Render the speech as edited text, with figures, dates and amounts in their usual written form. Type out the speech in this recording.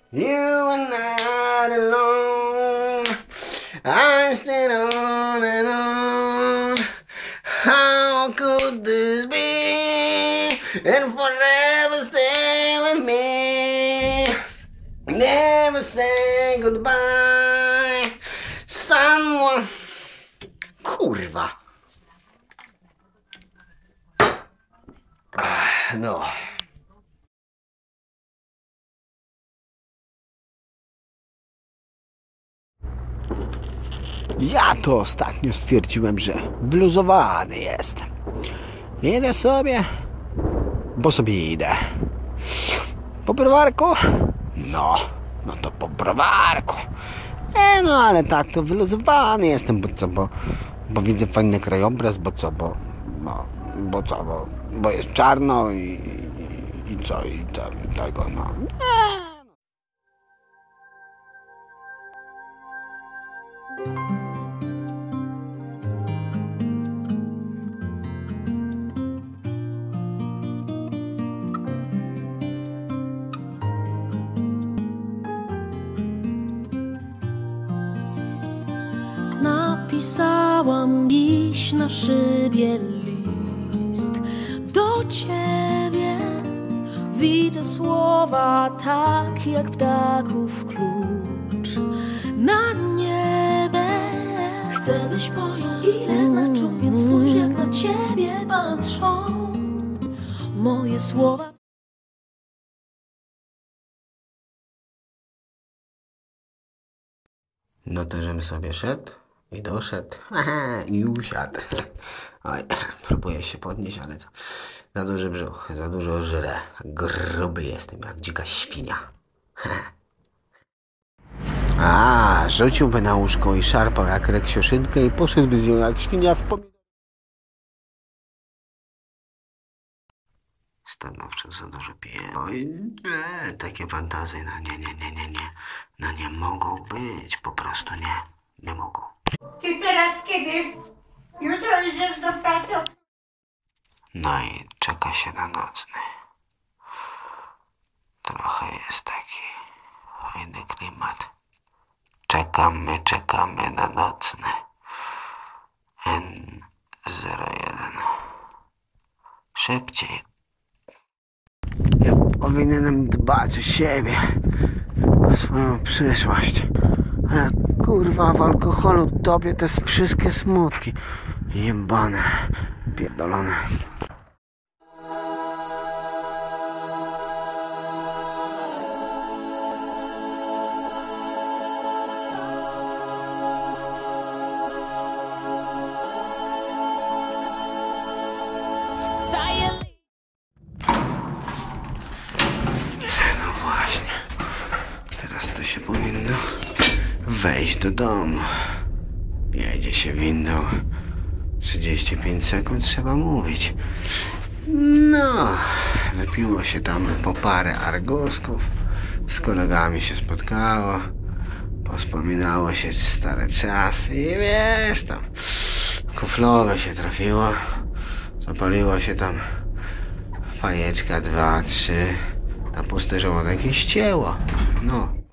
You are not alone. I stayed on and on. How could this be? And forever stay with me. Never say goodbye. Someone. Kurwa. No. Ja to ostatnio stwierdziłem, że wyluzowany jestem. Idę sobie, bo sobie idę. Po browarku? No to po browarku. No ale tak, to wyluzowany jestem, bo widzę fajny krajobraz, bo jest czarno i co, i tego, no. Napisałam dziś na szybie list do ciebie. Widzę słowa tak jak ptaków klucz na niebie. Chcę, byś pojął, ile znaczą, więc spójrz, jak na ciebie patrzą moje słowa. No to żem sobie szedł i doszedł i usiadł. Oj, próbuję się podnieść, ale to za duży brzuch, za dużo żrę. Gruby jestem jak dzika świnia. Rzuciłby na łóżko i szarpał jak reksiuszynkę i poszedłby z nią jak świnia w pomidor. Stanowczo za dużo piję. Oj, nie, takie fantazje, no nie mogą być, po prostu nie mogą. Ty teraz kiedy? Jutro idziesz do pracy? No i czeka się na nocny. Trochę jest taki fajny klimat. Czekamy na nocny. N01. Szybciej. Ja powinienem dbać o siebie, o swoją przyszłość. A ja, kurwa, w alkoholu topię te wszystkie smutki. Jebane, pierdolone. No właśnie, teraz to się powinno wejść do domu. Jedzie się windą. 35 sekund trzeba mówić. No, wypiło się tam po parę argosków. Z kolegami się spotkało. Pospominało się stare czasy i wiesz tam. Kuflowe się trafiło. Zapaliło się tam fajeczka 2, 3. Na pusty żołądek i ścięło. No.